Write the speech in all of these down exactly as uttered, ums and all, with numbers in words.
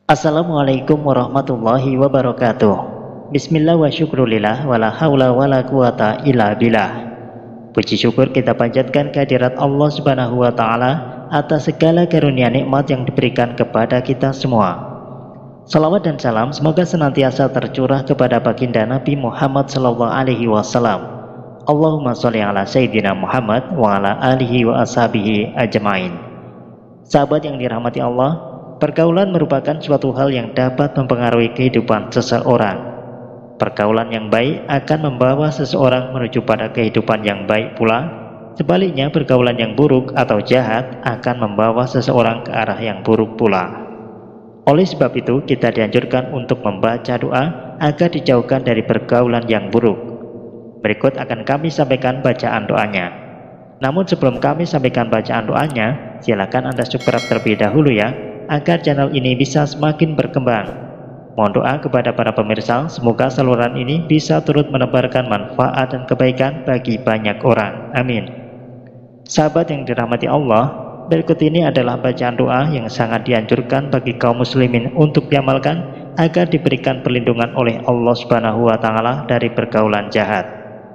Assalamualaikum warahmatullahi wabarakatuh. Bismillah wa syukrulillah wa la hawla wa la quwata illa billah. Puji syukur kita panjatkan kehadirat Allah subhanahu wa ta'ala atas segala karunia nikmat yang diberikan kepada kita semua. Salawat dan salam semoga senantiasa tercurah kepada baginda Nabi Muhammad sallallahu alaihi wasallam. Allahumma sholli ala sayyidina Muhammad wa ala alihi wa ashabihi ajmain. Sahabat yang dirahmati Allah, pergaulan merupakan suatu hal yang dapat mempengaruhi kehidupan seseorang. Pergaulan yang baik akan membawa seseorang menuju pada kehidupan yang baik pula. Sebaliknya, pergaulan yang buruk atau jahat akan membawa seseorang ke arah yang buruk pula. Oleh sebab itu, kita dianjurkan untuk membaca doa agar dijauhkan dari pergaulan yang buruk. Berikut akan kami sampaikan bacaan doanya. Namun sebelum kami sampaikan bacaan doanya, silakan Anda subscribe terlebih dahulu ya, agar channel ini bisa semakin berkembang. Mohon doa kepada para pemirsa, semoga saluran ini bisa turut menebarkan manfaat dan kebaikan bagi banyak orang. Amin. Sahabat yang dirahmati Allah, berikut ini adalah bacaan doa yang sangat dianjurkan bagi kaum muslimin untuk diamalkan agar diberikan perlindungan oleh Allah Subhanahu wa taala dari pergaulan jahat.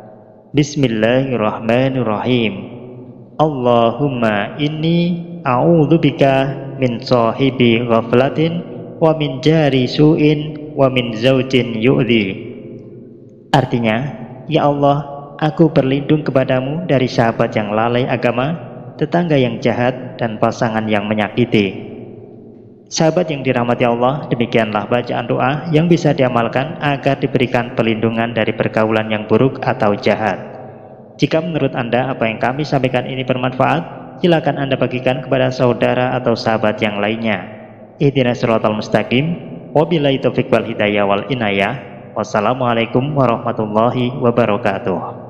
Bismillahirrahmanirrahim. Allahumma inni a'udzubika min sahibi ghaflatin wa min jari su'in wa min zaujin yu'dhi. Artinya, ya Allah, aku berlindung kepadamu dari sahabat yang lalai agama, tetangga yang jahat, dan pasangan yang menyakiti. Sahabat yang dirahmati Allah, demikianlah bacaan doa yang bisa diamalkan agar diberikan perlindungan dari pergaulan yang buruk atau jahat. Jika menurut Anda apa yang kami sampaikan ini bermanfaat, silakan Anda bagikan kepada saudara atau sahabat yang lainnya. Ihdinas shiratal mustaqim. Wabillahi taufiq wal hidayah wal inayah. Wassalamualaikum warahmatullahi wabarakatuh.